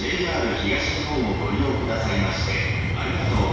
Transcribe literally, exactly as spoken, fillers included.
ェイアール 東日本をご利用くださいましてありがとう